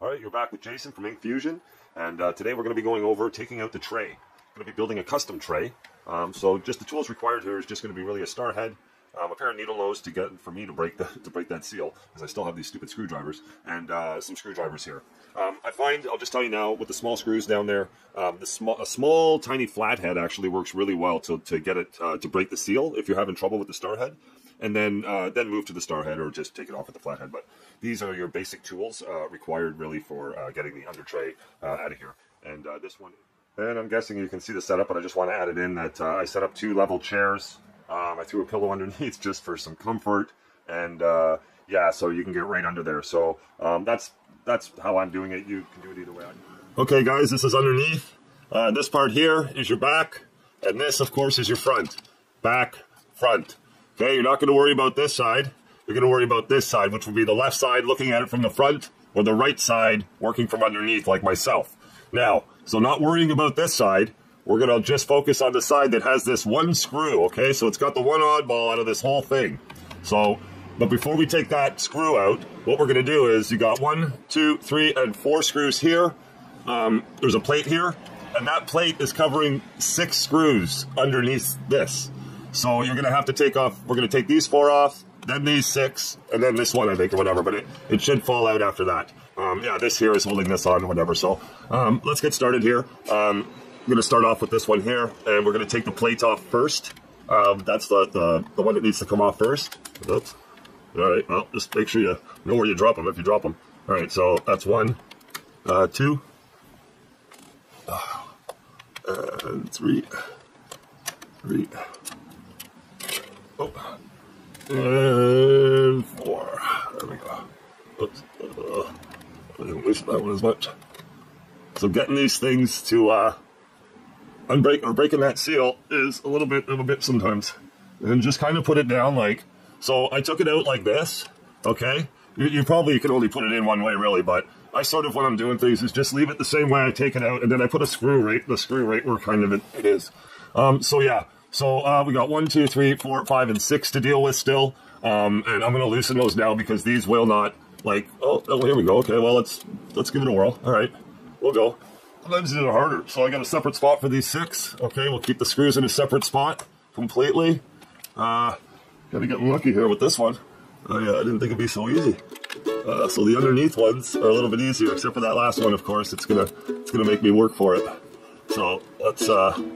All right, you're back with Jason from Ink Fusion, and today we're going to be going over taking out the tray. I'm going to be building a custom tray. So just the tools required here is just going to be really a star head, a pair of needle nose for me to break that seal, because I still have these stupid screwdrivers, and some screwdrivers here. I find, I'll just tell you now, with the small screws down there, a small tiny flathead actually works really well to get it to break the seal if you're having trouble with the star head. And then move to the star head or just take it off with the flathead. But these are your basic tools required really for getting the under tray out of here. And this one, and I'm guessing you can see the setup, but I just want to add it in that I set up 2 level chairs. I threw a pillow underneath just for some comfort, and yeah, so you can get right under there. So that's how I'm doing it. You can do it either way. Okay, guys, this is underneath. This part here is your back, and this, of course, is your front. Back, front. Okay, you're not going to worry about this side. You're going to worry about this side, which will be the left side looking at it from the front, or the right side working from underneath, like myself. Now, so not worrying about this side, we're going to just focus on the side that has this one screw, okay? So it's got the one oddball out of this whole thing. So, but before we take that screw out, what we're going to do is you got 1, 2, 3, and 4 screws here. There's a plate here, and that plate is covering 6 screws underneath this. So you're going to have to take off, we're going to take these 4 off, then these 6, and then this one, I think, or whatever, but it should fall out after that. Yeah, this here is holding this on, or whatever. So let's get started here. I'm going to start off with this one here, and we're going to take the plate off first. That's the one that needs to come off first. Oops. All right, well, just make sure you know where you drop them if you drop them. All right, so that's 1, 2, and 3. Oh, and 4. There we go. Oops. I didn't loosen that one as much. So getting these things to breaking that seal is a little bit of a bit sometimes. And just kind of put it down like, so I took it out like this, okay? You probably can only put it in one way really, but I sort of, when I'm doing things, is just leave it the same way I take it out, and then I put the screw right where kind of it is. So yeah. So we got 1, 2, 3, 4, 5, and 6 to deal with still, and I'm going to loosen those now because these will not, like, oh, here we go. Okay, well, let's give it a whirl. All right, we'll go. Sometimes these are harder. So I got a separate spot for these 6. Okay, we'll keep the screws in a separate spot completely. Got to get lucky here with this one. Yeah, I didn't think it'd be so easy. So the underneath ones are a little bit easier, except for that last one. Of course, it's gonna make me work for it. So let's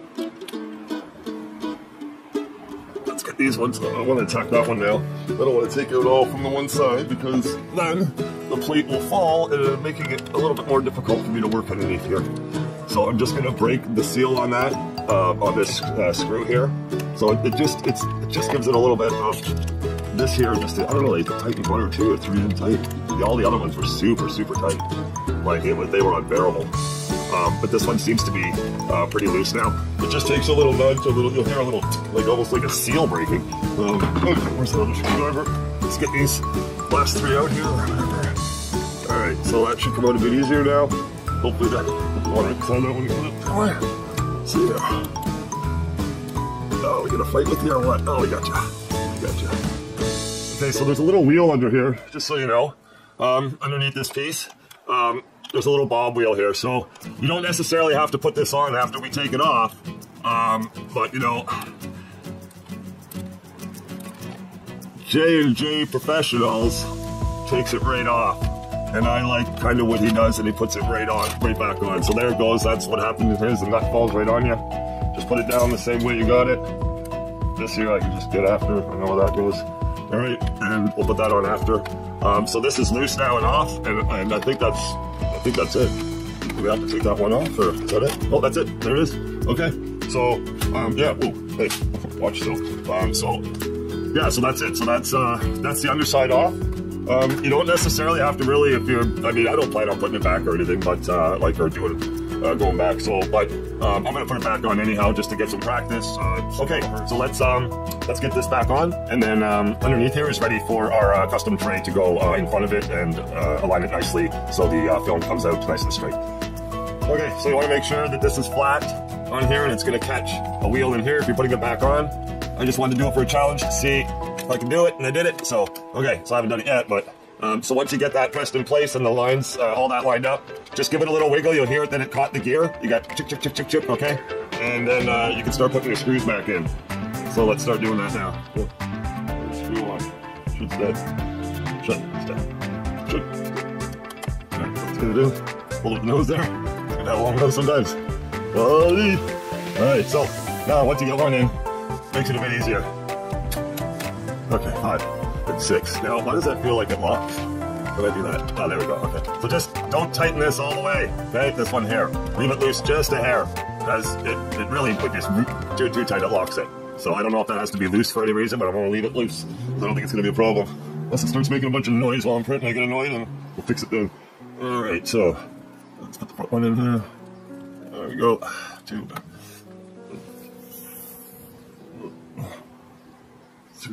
get these ones. I want to attack that one now. I don't want to take it all from the one side because then the plate will fall, and making it a little bit more difficult for me to work underneath here. So I'm just going to break the seal on that, on this screw here. So it just gives it a little bit of this here. Just I don't know, like tighten 1 or 2 or 3 in tight. All the other ones were super tight. Like they were unbearable. But this one seems to be pretty loose now. It just takes a little nudge, you'll hear a little, like almost like a seal breaking. Okay, where's the other screwdriver? Let's get these last 3 out here. Alright, so that should come out a bit easier now. Hopefully that, I want to extend that one. Come on. See ya. Oh, we gonna fight with you or what? Oh, we got you. Okay, so there's a little wheel under here, just so you know, underneath this piece. There's a little bob wheel here, so you don't necessarily have to put this on after we take it off, but you know, J&J Professionals takes it right off, and I like kind of what he does, and he puts it right back on. So there it goes. That's what happened to his. The nut falls right on you. Just put it down the same way you got it. This here I can just get after. I know where that goes. All right, and we'll put that on after. So this is loose now and off, and I think that's it. Do we have to take that one off, or is that it? Oh, that's it. There it is. Okay. So, yeah. Oh, hey, watch still. So, yeah. So that's it. So that's the underside off. You don't necessarily have to really, I mean, I don't plan on putting it back or anything, but going back. So, but I'm gonna put it back on anyhow, just to get some practice. Okay. So let's get this back on, and then underneath here is ready for our custom tray to go in front of it and align it nicely so the film comes out nice and straight. Okay, so you want to make sure that this is flat on here and it's going to catch a wheel in here if you're putting it back on. I just wanted to do it for a challenge to see if I can do it, and I did it. So, okay, so I haven't done it yet, but So once you get that pressed in place and the lines, all that lined up, just give it a little wiggle. You'll hear it that it caught the gear. You got chick, chick, chick, chick, chick, okay? And then you can start putting your screws back in. So let's start doing that now. Cool. Screw on. Should stay. Should stay. Should. All right, what's gonna do? Pull up the nose there. It's gonna have a long nose sometimes. All right, so now once you get one in, makes it a bit easier. Okay, 5 and 6. Now, why does that feel like it locks when I do that? Oh, there we go. Okay, so just don't tighten this all the way. Okay, this one hair. Leave it loose just a hair, because it really, if you too tight, it locks it. So I don't know if that has to be loose for any reason, but I'm gonna leave it loose. I don't think it's gonna be a problem. Unless it starts making a bunch of noise while I'm printing, I get annoyed, and we'll fix it then. All right, so let's put the front one in here. There we go. 2. 2.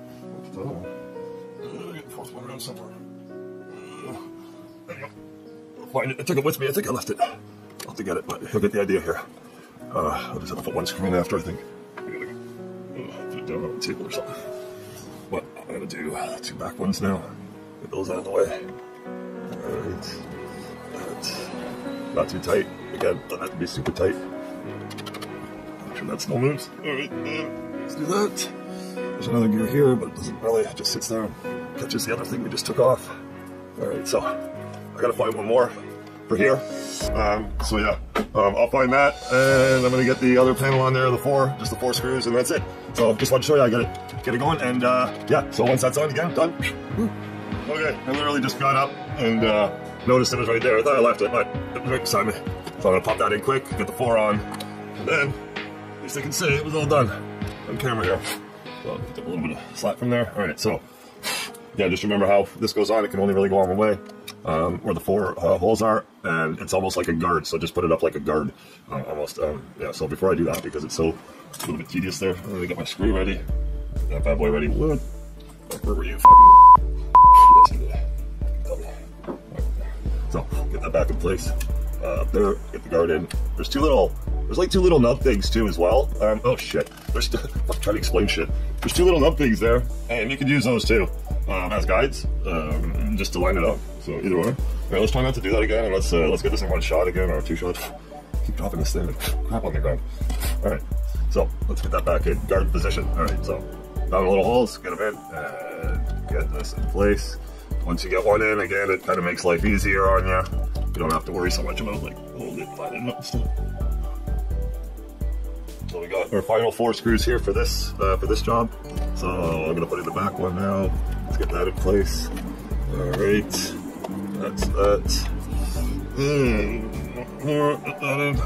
Get the fourth one around somewhere. There you go. Find it. I took it with me. I think I left it. I'll have to get it, but you'll get the idea here. I'll just have to put one screw in after, I think. Put it down on the table or something. But I'm going to do 2 back ones now. Get those out of the way. Alright. That's not too tight. Again, doesn't have to be super tight. Make sure that still moves. Alright, let's do that. There's another gear here, but it doesn't really, it just sits there and catches the other thing we just took off. Alright, so I gotta find one more for here. So yeah, I'll find that, and I'm gonna get the other panel on there, just the 4 screws, and that's it. So just want to show you, I get it going, and yeah, so once that's on again, done. Okay, I literally just got up and noticed it was right there. I thought I left it, but it was right beside me. So I'm gonna pop that in quick, get the 4 on, and then at least I can say it was all done on camera here. So picked up a little bit of slack from there. All right, so yeah, just remember how this goes on. It can only really go on one way, where the 4 holes are, and it's almost like a guard. So just put it up like a guard, almost. Yeah. So before I do that, because it's a little bit tedious there, I'm gonna get my screw ready. That bad boy ready. What? Where were you? Fucking. Yes, tell me. So get that back in place. Up there, get the guard in. There's like 2 little nub things too as well. Oh shit. I'm trying to explain shit. There's 2 little nub things there, and you can use those too as guides, just to line it up. So either way. All right, let's try not to do that again, and let's get this in 1 shot again, or 2 shots. Keep dropping this thing. Crap on the ground. All right, so let's get that back in guard position. All right, so down the little holes, get them in, and get this in place. Once you get one in, again, it kind of makes life easier on you. You don't have to worry so much about like holding it, lining it up and stuff. So we got our final 4 screws here for this job. So I'm gonna put in the back one now. Let's get that in place. All right, that's that. Put that in.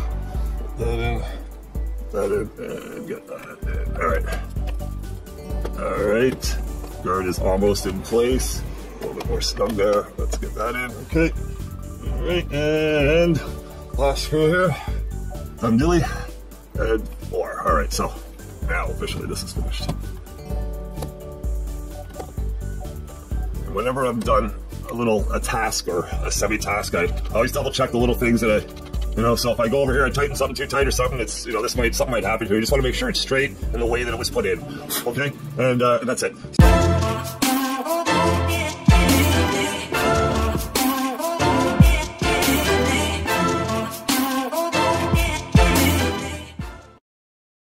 That in, and get that in. All right. All right. Guard is almost in place. A little bit more snug there. Let's get that in. Okay. All right, and last screw here. Done dilly. And 4. All right, so now officially this is finished. And whenever I'm done a task or a semi-task, I always double check the little things that I, so if I go over here and tighten something too tight or something, it's, something might happen to you. You just want to make sure it's straight in the way that it was put in. Okay, and that's it.